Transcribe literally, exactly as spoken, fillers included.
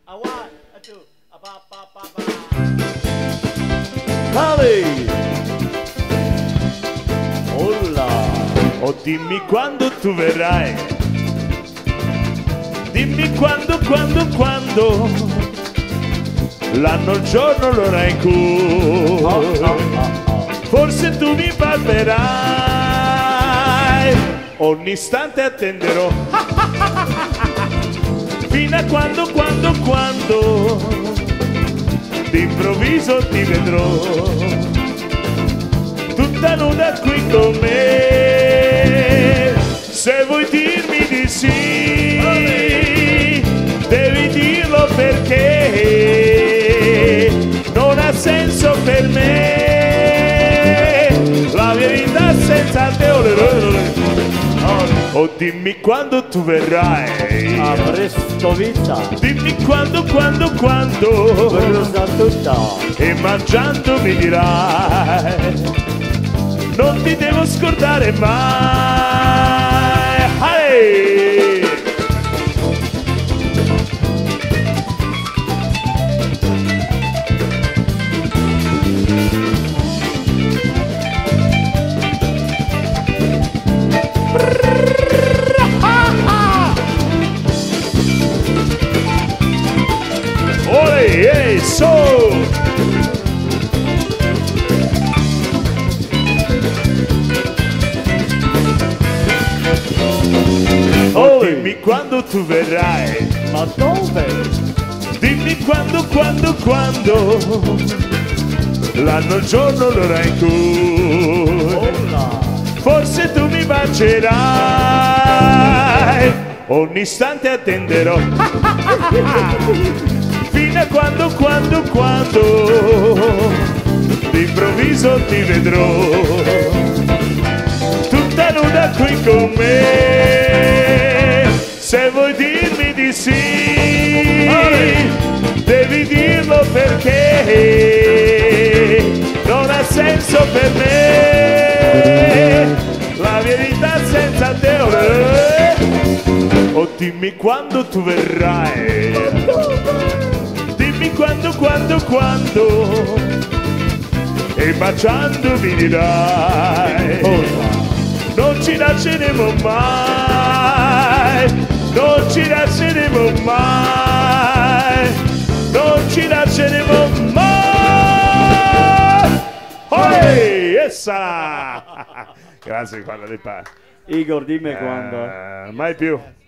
A one, a two, a ba ba ba ba. Ale! Olla! Oh, dimmi quando tu verrai. Dimmi quando, quando, quando. L'anno, il giorno, l'ora in cui Oh, oh, oh, oh. forse tu mi palperai. Ogni istante attenderò fino a quando, quando, quando d'improvviso ti vedrò tutta nuda qui con me. Se vuoi dirmi di sì, devi dirlo perché non ha senso per me la verità senza te. Oh, dimmi quando tu verrai. A presto vita. Dimmi quando, quando, quando. Venuta tutta. E mangiando mi dirai non ti devo scordare mai. Hey! Oi, ehi, so! Oh, dimmi quando tu verrai. Ma dove? Dimmi quando, quando, quando. L'anno, il giorno, l'ora in cui Olla. forse tu mi bacerai. Ogni istante attenderò fino a quando, quando, quando d'improvviso ti vedrò tutta nuda qui con me. Se vuoi dirmi di sì, devi dirlo perché non ha senso per me la verità senza te. Oh, dimmi quando tu verrai. Dimmi quando, quando, quando. E baciando mi dirai non ci lasceremo mai. Non ci lasceremo mai. Non ci lasceremo mai. Oi, essa. Grazie, quando le pa. Igor, dimmi Eh, quando. mai più.